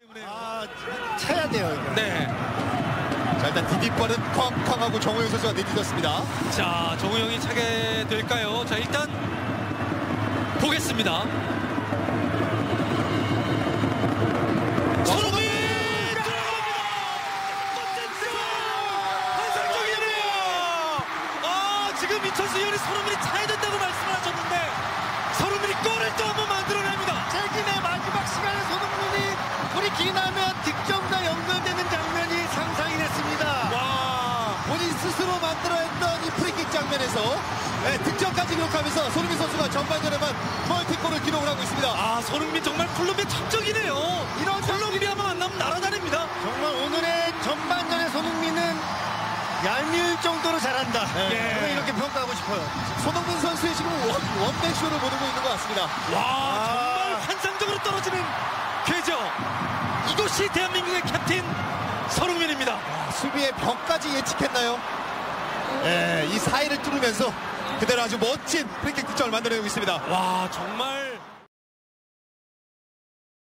차야 돼요. 이거. 네. 자, 일단 디디빠른 쾅쾅하고 정우영 선수가 내딛었습니다. 자, 정우영이 차게 될까요? 자, 일단 보겠습니다. 손흥민 들어갑니다. 멋진 환상적이네요. 지금 이천수 의원이 손흥민이 차야 된다고 말씀하셨는데 손흥민이 골을 또 한번 만들어냅니다. 최근에 마지막 시간에 손흥민이 프리킥이 나면 득점과 연결되는 장면이 상상이 됐습니다. 와, 본인 스스로 만들어냈던 이 프리킥 장면에서 득점까지 기록하면서 손흥민 선수가 전반전에만 멀티골을 기록을 하고 있습니다. 손흥민 정말 콜롬비아 천적이네요. 이런 콜롬비아만 만나면 날아다닙니다. 정말 오늘의 전반전의 손흥민은 얄미울 정도로 잘한다. 저는 이렇게 평가하고 싶어요. 손흥민 선수의 지금 원맨쇼를 보내고 있는 것 같습니다. 정말 환상적으로 떨어지는 궤적. 이것이 대한민국의 캡틴 손흥민입니다. 수비의 벽까지 예측했나요? 이 사이를 뚫으면서 그대로 아주 멋진 프리킥 득점을 만들어내고 있습니다. 정말